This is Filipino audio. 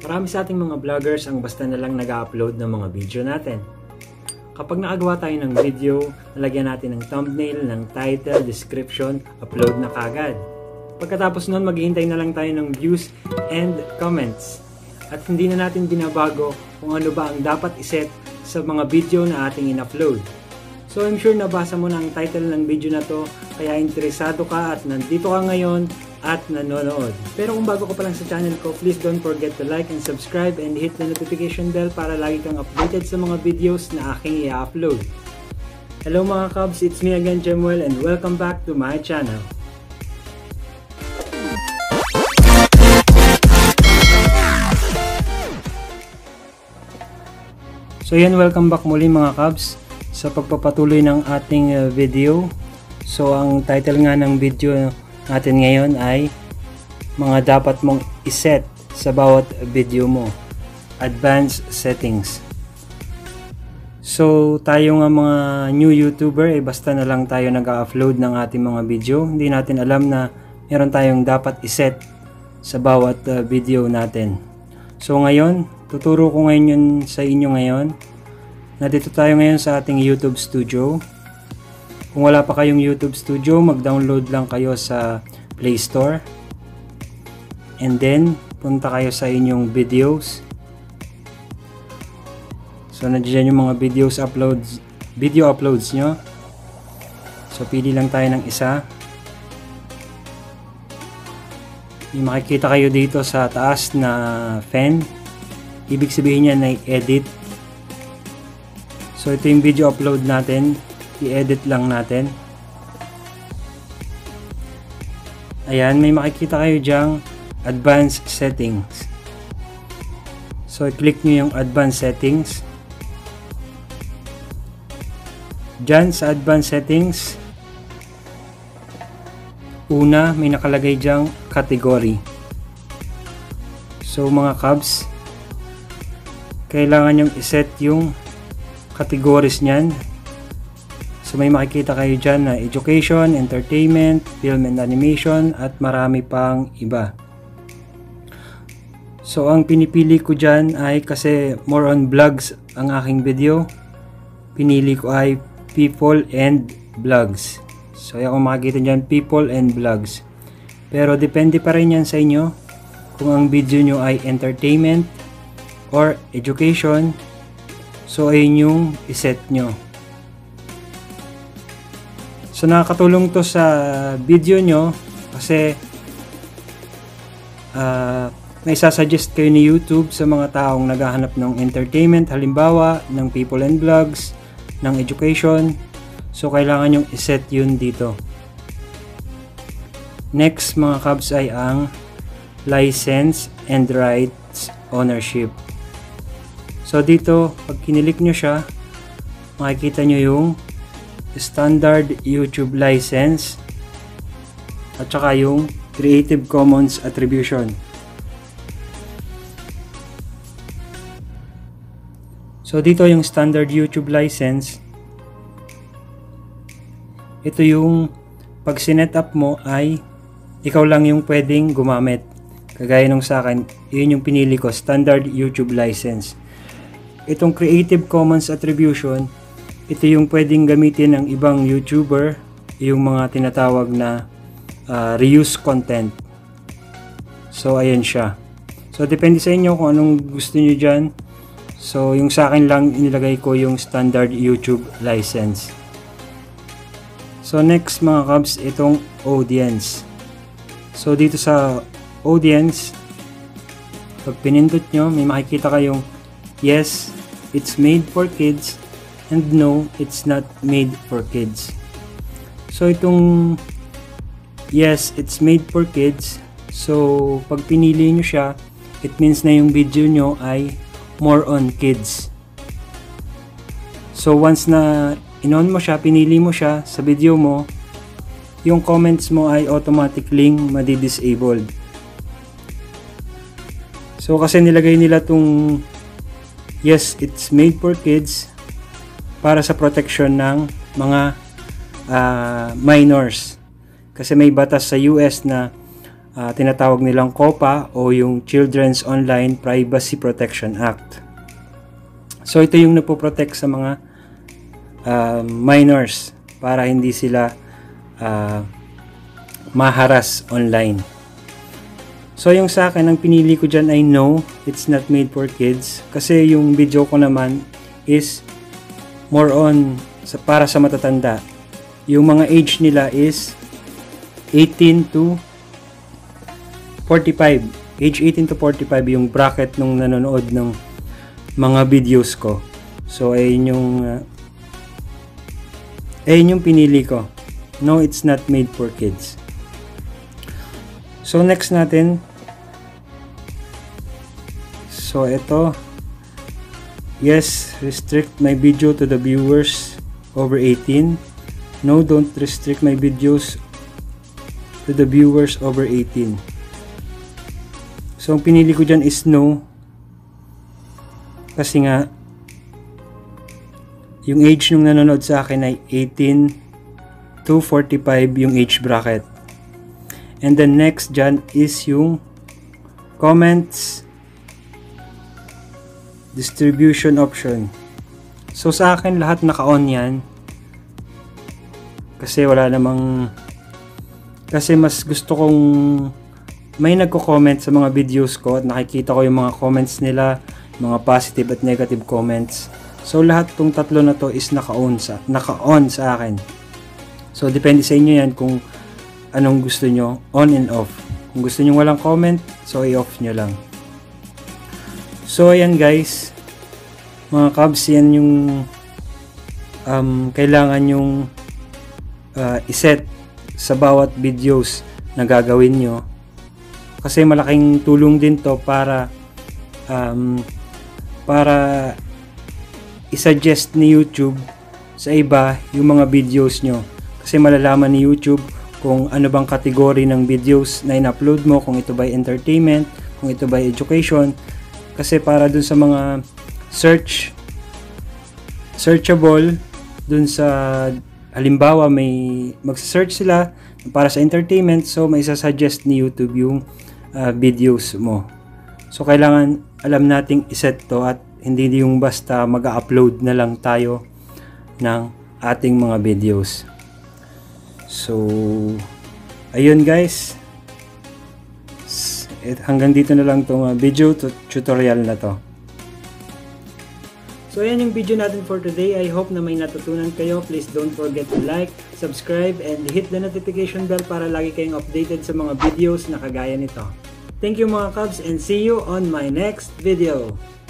Marami sa ating mga vloggers ang basta na lang nag-upload ng mga video natin. Kapag nakagawa tayo ng video, nalagyan natin ng thumbnail, ng title, description, upload na kagad. Pagkatapos nun, maghihintay na lang tayo ng views and comments. At hindi na natin binabago kung ano ba ang dapat iset sa mga video na ating in-upload. So I'm sure nabasa mo na ang title ng video na to, kaya interesado ka at nandito ka ngayon at nanonood. Pero kung bago ka pa lang sa channel ko, please don't forget to like and subscribe and hit the notification bell para lagi kang updated sa mga videos na aking i-upload. Hello mga Cubs, it's me again, Jemuel, and welcome back to my channel. So yan, welcome back muli mga Cubs sa pagpapatuloy ng ating video. So ang title nga ng video natin ngayon ay mga dapat mong iset sa bawat video mo, advanced settings. So tayo nga mga new YouTuber, basta na lang tayo nag-upload ng ating mga video, hindi natin alam na meron tayong dapat iset sa bawat video natin. So ngayon, tuturo ko ngayon yun sa inyo ngayon. Nandito tayo ngayon sa ating YouTube Studio. Kung wala pa kayong YouTube Studio, mag-download lang kayo sa Play Store. And then, punta kayo sa inyong videos. So, nandiyan yung mga video uploads nyo. So, pili lang tayo ng isa. Yung makikita kayo dito sa taas na pen. Ibig sabihin niya na edit. So, ito yung video upload natin. I-edit lang natin. Ayan, may makikita kayo dyang advanced settings. So, i-click nyo yung advanced settings. Dyan sa advanced settings, una, may nakalagay dyang category. So, mga Cubs, kailangan yung iset yung categories nyan. So may makikita kayo dyan na education, entertainment, film and animation at marami pang iba. So ang pinipili ko dyan ay kasi more on vlogs ang aking video. Pinili ko ay people and vlogs. So yung makikita dyan, people and vlogs. Pero depende pa rin yan sa inyo kung ang video nyo ay entertainment or education. So ayun yung iset nyo. So nakakatulong to sa video nyo kasi may sasuggest kayo ni YouTube sa mga taong naghahanap ng entertainment, halimbawa ng people and vlogs, ng education. So kailangan yung iset yun dito. Next mga Cubs ay ang license and rights ownership. So dito, pag kinilik nyo siya, makikita nyo yung standard YouTube license at saka yung Creative Commons attribution. So dito yung standard YouTube license. Ito yung pag sinet up mo ay ikaw lang yung pwedeng gumamit. Kagaya nung sa akin, yun yung pinili ko, standard YouTube license. Itong Creative Commons attribution, ito yung pwedeng gamitin ng ibang YouTuber, yung mga tinatawag na reuse content. So ayan siya. So depende sa inyo kung anong gusto nyo dyan. So yung sa akin lang inilagay ko yung standard YouTube license. So next mga Cubs, itong audience. So dito sa audience, pag pinindot nyo, may makikita kayong yes, it's made for kids, and no, it's not made for kids. So itong yes, it's made for kids, so pag pinili nyo siya, it means na yung video nyo ay more on kids. So once na in-on mo siya, pinili mo siya sa video mo, yung comments mo ay automatically madi-disabled. So kasi nilagay nila tong yes, it's made for kids para sa protection ng mga minors. Kasi may batas sa US na tinatawag nilang COPPA o yung Children's Online Privacy Protection Act. So ito yung napoprotect sa mga minors para hindi sila maharas online. So yung sa akin, ang pinili ko dyan ay no, it's not made for kids. Kasi yung video ko naman is more on para sa matatanda. Yung mga age nila is 18 to 45. Age 18 to 45 yung bracket nung nanonood ng mga videos ko. So ayun yung pinili ko. No, it's not made for kids. So next natin. So ito. Yes, restrict my video to the viewers over 18. No, don't restrict my videos to the viewers over 18. So ang pinili ko dyan is no. Kasi nga yung age nung nanonood sa akin ay 18 to 45 yung age bracket. And then next dyan is yung comments distribution option. So sa akin lahat naka-on yan. Kasi kasi mas gusto kong may nagko-comment sa mga videos ko at nakikita ko yung mga comments nila, mga positive at negative comments. So lahat tong tatlo na to is naka-on sa akin. So depende sa inyo yan kung anong gusto nyo, on and off. Kung gusto nyo walang comment, so i-off nyo lang. So ayan guys, mga kabs, yan yung kailangan yung iset sa bawat videos na gagawin nyo. Kasi malaking tulong din to para i-suggest ni YouTube sa iba yung mga videos nyo. Kasi malalaman ni YouTube kung ano bang kategory ng videos na in-upload mo, kung ito ba entertainment, kung ito ba education. Kasi para dun sa mga searchable, dun sa halimbawa may magsa-search sila para sa entertainment, so may isa-suggest ni YouTube yung videos mo. So kailangan alam nating iset to at hindi yung basta mag-upload na lang tayo ng ating mga videos. So ayun guys, hanggang dito na lang itong video tutorial na to. So ayan yung video natin for today. I hope na may natutunan kayo. Please don't forget to like, subscribe, and hit the notification bell para lagi kayong updated sa mga videos na kagaya nito. Thank you mga Cubs and see you on my next video.